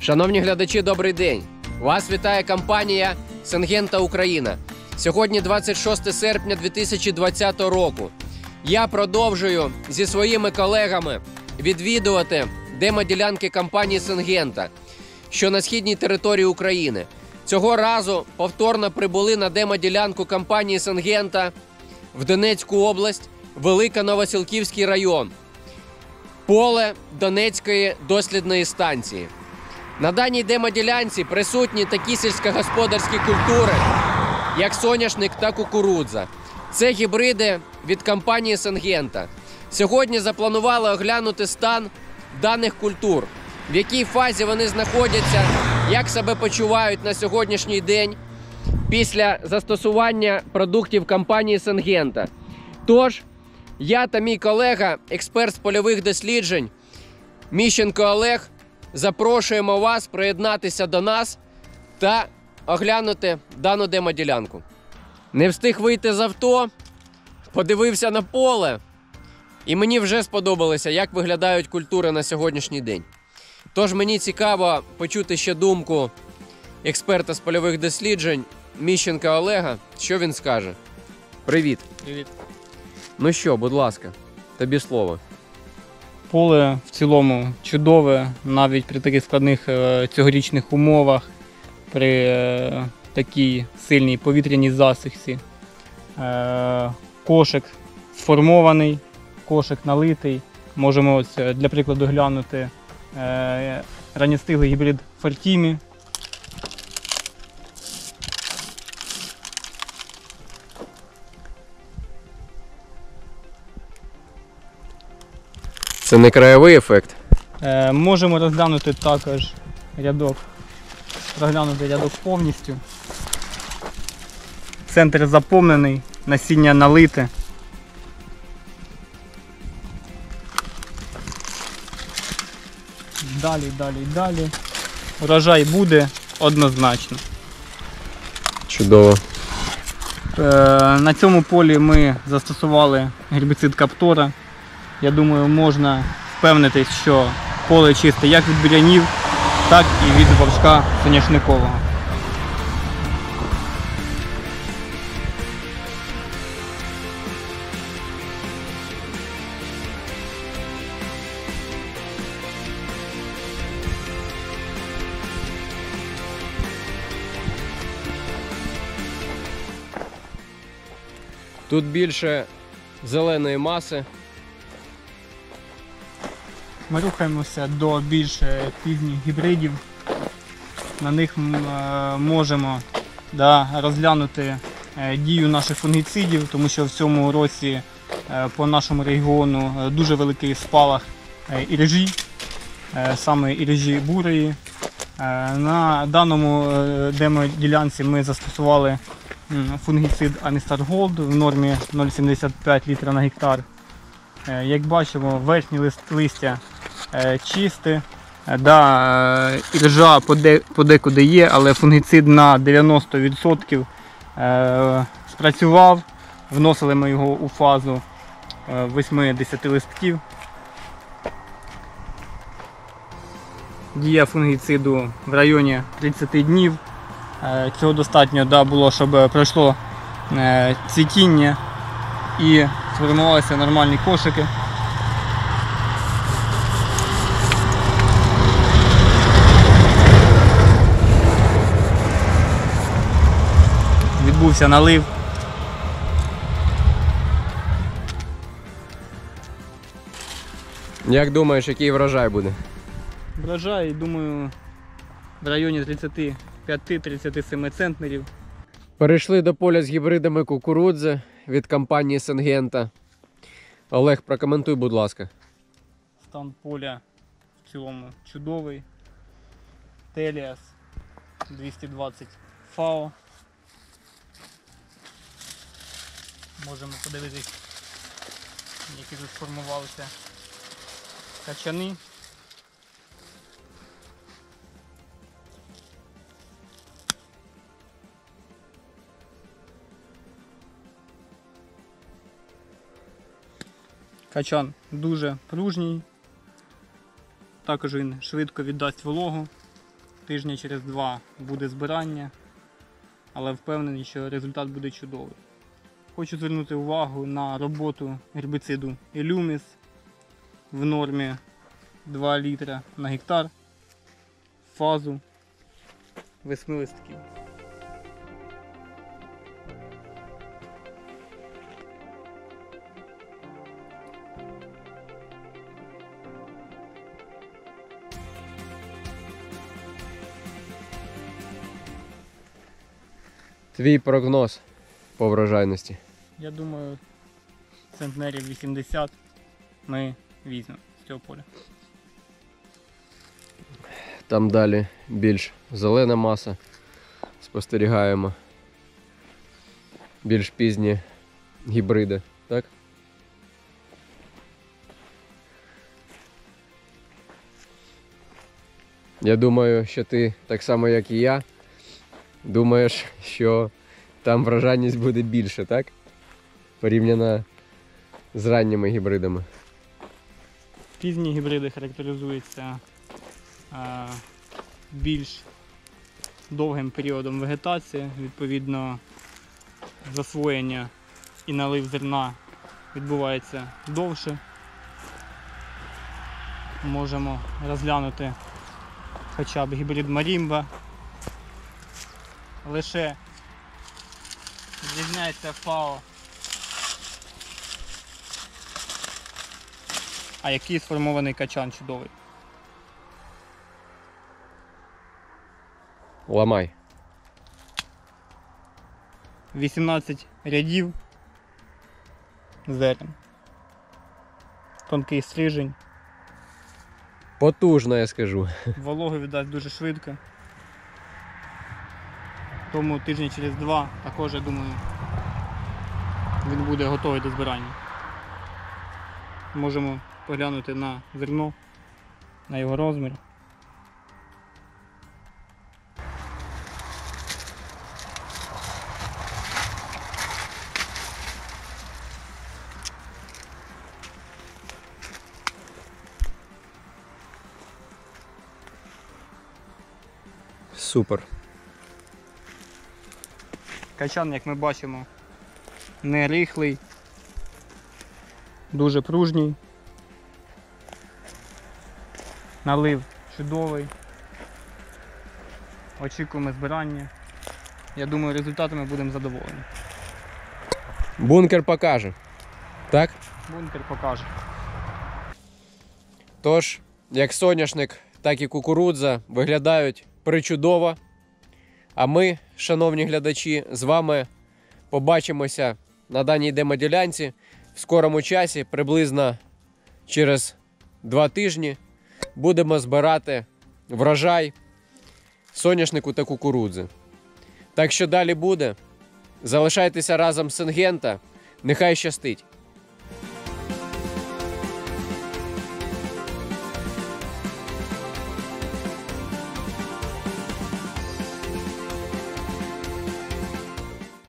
Шановні глядачі, добрий день! Вас вітає компанія Syngenta Україна. Сьогодні 26 серпня 2020 року. Я продовжую зі своїми колегами відвідувати демоділянки компанії Syngenta, що на східній території України. Цього разу повторно прибули на демоділянку компанії Syngenta в Донецьку область, Великоновосілківський район, поле Донецької дослідної станції. На даній демоділянці присутні такі сільськогосподарські культури, як соняшник та кукурудза. Це гібриди від компанії Syngenta. Сьогодні запланували оглянути стан даних культур, в якій фазі вони знаходяться, як себе почувають на сьогоднішній день після застосування продуктів компанії Syngenta. Тож, я та мій колега, експерт з польових досліджень Міщенко Олег, запрошуємо вас приєднатися до нас та оглянути дану демоділянку. Не встиг вийти з авто, подивився на поле, і мені вже сподобалося, як виглядають культури на сьогоднішній день. Тож мені цікаво почути ще думку експерта з польових досліджень Міщенка Олега, що він скаже. Привіт. Привіт. Ну що, будь ласка, тобі слово. Поле в цілому чудове, навіть при таких складних цьогорічних умовах, при такій сильній повітряній засухі. Кошик сформований, кошик налитий. Можемо ось, для прикладу глянути ранньостиглий гібрид Фортімі. Це не краєвий ефект? Можемо розглянути також рядок, повністю. Центр заповнений, насіння налите. Далі. Урожай буде однозначно. Чудово. На цьому полі ми застосували гербіцид Каптора. Я думаю, можна впевнитись, що поле чисте як від бур'янів, так і від вовчка соняшникового. Тут більше зеленої маси. Ми рухаємося до більш пізніх гібридів. На них можемо розглянути дію наших фунгіцидів, тому що в цьому році по нашому регіону дуже великий спалах іржі, саме іржі бурої. На даному демоділянці ми застосували фунгіцид Амістар Голд в нормі 0,75 літра на гектар. Як бачимо, верхні листя чисте, іржа подекуди є, але фунгіцид на 90% спрацював. Вносили ми його у фазу 8-10 листків. Дія фунгіциду в районі 30 днів. Цього достатньо було, щоб пройшло цвітіння і сформувалися нормальні кошики. Відбувся налив. Як думаєш, який врожай буде? Врожай, думаю, в районі 35-37 центнерів. Перейшли до поля з гібридами кукурудзи від компанії Syngenta. Олег, прокоментуй, будь ласка. Стан поля в цілому чудовий. Теліас 220 ФАО. Можемо подивитись, які тут сформувалися качани. Качан дуже пружній, також він швидко віддасть вологу. тижня через 2 буде збирання, але впевнений, що результат буде чудовий. Хочу звернути увагу на роботу гербіциду Illumys в нормі 2 літра на гектар, фазу 8 листків. Твій прогноз по врожайності. Я думаю, центнерів 80 ми візьмемо з цього поля. Там далі більш зелена маса. Спостерігаємо. Більш пізні гібриди, так? Я думаю, що ти, так само як і я, думаєш, що там врожайність буде більше, так? Порівняно з ранніми гібридами. Пізні гібриди характеризуються більш довгим періодом вегетації, відповідно засвоєння і налив зерна відбувається довше. Можемо розглянути хоча б гібрид Marimba. Лише відрізняється ФАО. А який сформований качан чудовий. Ламай. 18 рядів зерен. Тонкий стрижень. Потужно, я скажу. Вологу віддасть дуже швидко. Тому тижня через 2 також, я думаю, він буде готовий до збирання. Можемо поглянути на зерно, на його розмір. Супер. Качан, як ми бачимо, не рихлий, дуже пружній. Налив чудовий. Очікуємо збирання. Я думаю, результатами будемо задоволені. Бункер покаже. Так? Бункер покаже. Тож, як соняшник, так і кукурудза виглядають причудово. А ми, шановні глядачі, з вами побачимося на даній демоділянці в скорому часі, приблизно через 2 тижні. Будемо збирати врожай соняшнику та кукурудзи. Так що далі буде. Залишайтеся разом з Сингента. Нехай щастить!